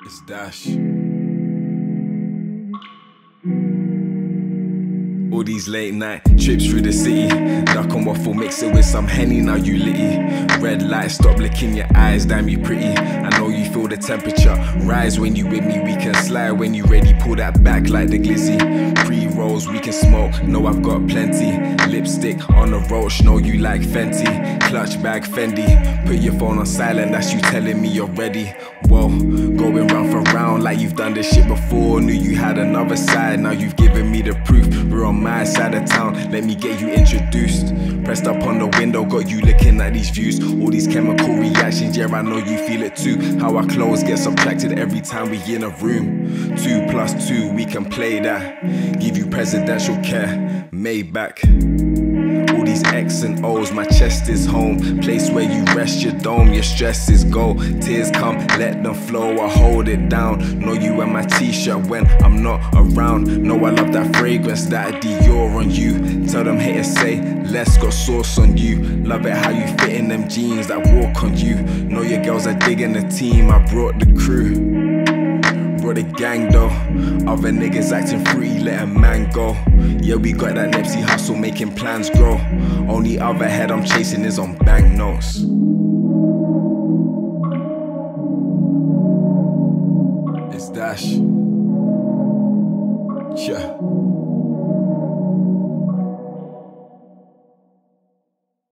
It's Dash. All these late night trips through the city, duck and waffle, mix it with some Henny, now you litty. Red light, stop licking your eyes, damn you pretty. I know you feel the temperature rise when you with me. We can slide when you ready, pull that back like the glizzy. Pre-rolls, we can smoke, know I've got plenty. Lipstick on the roach, know you like Fenty. Clutch bag Fendi, put your phone on silent, that's you telling me you're ready. Whoa, going round for round like you've done this shit before. Knew you had another side, now you've given me the proof. We're on my side of town, let me get you introduced. Pressed up on the window, got you looking at these views. All these chemical reactions, yeah I know you feel it too. How our clothes get subtracted every time we in a room. 2 + 2, we can play that. Give you presidential care, Maybach. All these X and O's, my chest is home. Place where you rest your dome, your stress is go. Tears come, let them flow, I hold it down. Know you and my t-shirt when I'm not around. Know I love that fragrance, that Dior on you. Tell them haters say, let's got sauce on you. Love it how you fit in them jeans that walk on you. Know your girls are digging the team, I brought the crew. Brought the gang though, other niggas acting free, let a man go. Yeah, we got that Nipsey hustle, making plans grow. Only other head I'm chasing is on banknotes. It's Dash. Yeah.